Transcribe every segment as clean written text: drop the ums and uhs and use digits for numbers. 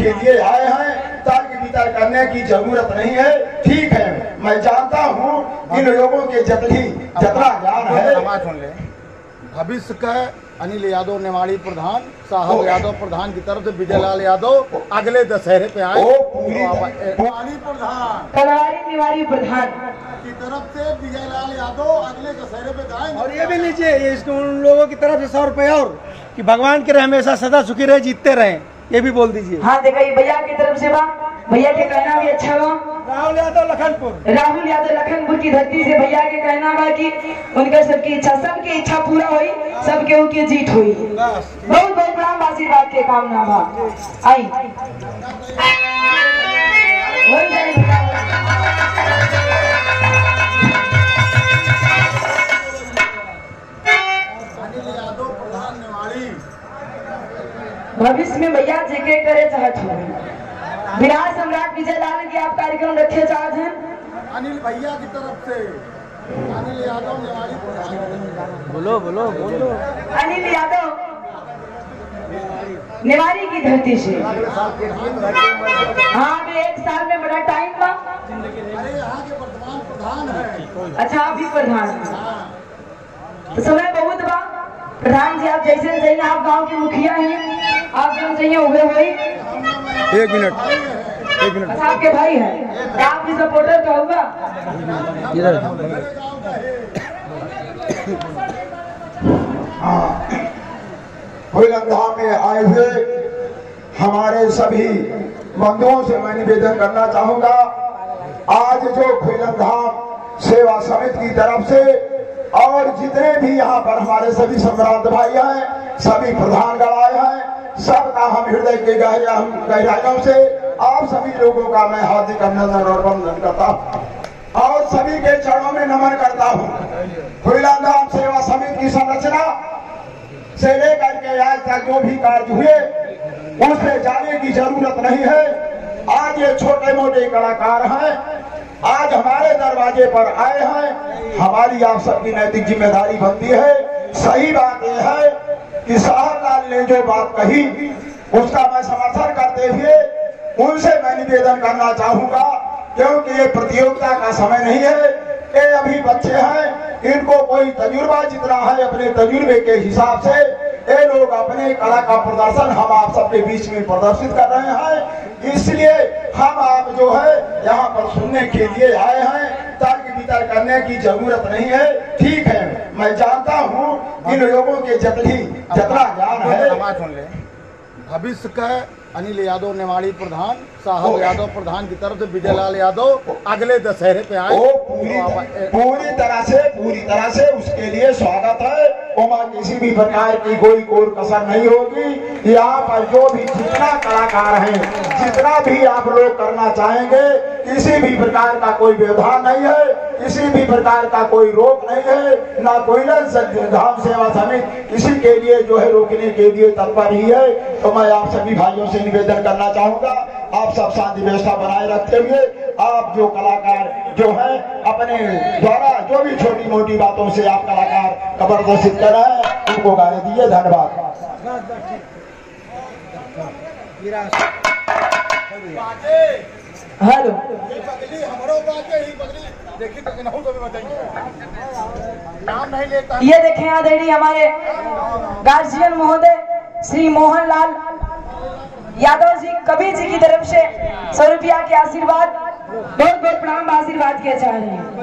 के लिए आए हैं, तर्क वितर्क करने की जरूरत नहीं है। ठीक है, मैं जानता हूँ इन लोगों के जितना ज्ञान है। भविष्य का अनिल यादव नेवाड़ी प्रधान साहब यादव प्रधान की तरफ से विजयलाल यादव अगले दशहरे पे आए। नेवाड़ी प्रधान की तरफ से विजयलाल यादव अगले दशहरे पे आए। और ये भी लीजिए, ये इसको उन लोगों की तरफ से 100 रुपये और कि भगवान के रहे हमेशा सदा सुखी रहे, जीतते रहे, ये भी बोल दीजिए। हाँ देखा, ये भैया की तरफ से बा, भैया के कहना भी अच्छा बा। राहुल यादव लखनपुर की धरती से भैया के कहना बा कि उनका सबकी इच्छा पूरा हुई, सबके उनकी जीत हुई। बहुत बहुत प्रणाम, आशीर्वाद के कामना बा। आई भविष्य में भैया जेके करे चाहत हो, विराट सम्राट विजयलाल के आप कार्यक्रम रखे चाहते हैं। अनिल भैया की तरफ से अनिल यादव नेवाड़ी बोलो बोलो बोलो। अनिल यादव नेवाड़ी की धरती से। हाँ, अभी 1 साल में बड़ा टाइम था। अरे यहाँ के वर्तमान प्रधान है। अच्छा, आप भी प्रधान हैं, तो समय बहुत बा। प्रधान जी, आप जैसे चाहिए, आप गांव के मुखिया हैं, आप जो चाहिए उहे हुई। 1 मिनट। अच्छा, आपके भाई हैं, आप भी सपोर्टर का होगा। खुलंधा में आए हुए हमारे सभी बंधुओं से मैं निवेदन करना चाहूंगा, आज जो खुलंधा सेवा समिति की तरफ से और जितने भी यहाँ पर हमारे सभी सम्राट भाई हैं, सभी प्रधानगण आए हैं, सबका हम हृदय के गहराइयों से आप सभी लोगों का मैं हार्दिक अभिनंदन और वंदन करता हूँ और सभी के चरणों में नमन करता हूँ। खुलंधाम सेवा समिति की संरचना से लेकर के आज तक जो भी कार्य हुए उससे जाने की जरूरत नहीं है। आज ये छोटे मोटे कलाकार हैं, आज हमारे दरवाजे पर आए हैं, हमारी आप सबकी नैतिक जिम्मेदारी बनती है। सही बात यह है कि साहबलाल ने जो बात कही उसका मैं समर्थन करते हुए उनसे मैं निवेदन करना चाहूंगा, क्योंकि ये प्रतियोगिता का समय नहीं है, ये अभी बच्चे हैं, इनको कोई तजुर्बा जितना है, अपने तजुर्बे के हिसाब से ये लोग अपने कला का प्रदर्शन हम आप सबके बीच में प्रदर्शित कर रहे हैं। इसलिए हम आप जो है यहाँ पर सुनने के लिए आए हैं, तर्क वितर्क करने की जरूरत नहीं है। ठीक है, मैं जानता हूँ इन लोगों के जितना ज्ञान है। भविष्य का अनिल यादव नेवाड़ी प्रधान साहब यादव प्रधान की तरफ से विजयलाल यादव अगले दशहरे पे आए। पूरी तरह से उसके लिए स्वागत है। वहाँ किसी भी प्रकार की कोई कसर नहीं होगी। यहाँ पर जो भी जितना कलाकार हैं, जितना भी आप लोग करना चाहेंगे, किसी भी प्रकार का कोई व्यवधान नहीं है, किसी भी प्रकार का कोई रोक नहीं है, ना कोई धाम सेवा समिति किसी के लिए जो है रोकने के लिए तत्पर ही है। तो मैं आप सभी भाइयों से निवेदन करना चाहूंगा, आप सब शांति व्यवस्था बनाए रखते हुए आप जो कलाकार जो है अपने द्वारा जो भी छोटी मोटी बातों से आप कलाकार का प्रदर्शित कर रहे हैं उनको गाने दीजिए। धन्यवाद। हेलो, ये देखें आदरणीय हमारे गार्जियन महोदय श्री मोहनलाल यादव जी कबीर जी की तरफ से 100 रुपया के आशीर्वाद, बहुत बहुत प्रणाम आशीर्वाद के चाह रहे हैं।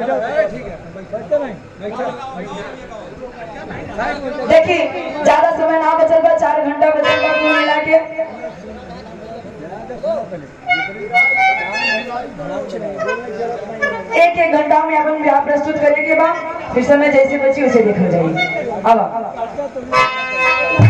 देखिए ज्यादा समय ना बचल बा, 4 घंटा बचल बा कुल मिला के। एक घंटा में अपन ब्याह प्रस्तुत करेंगे बा, फिर समय जैसे बची उसे देखा जाएगी। अब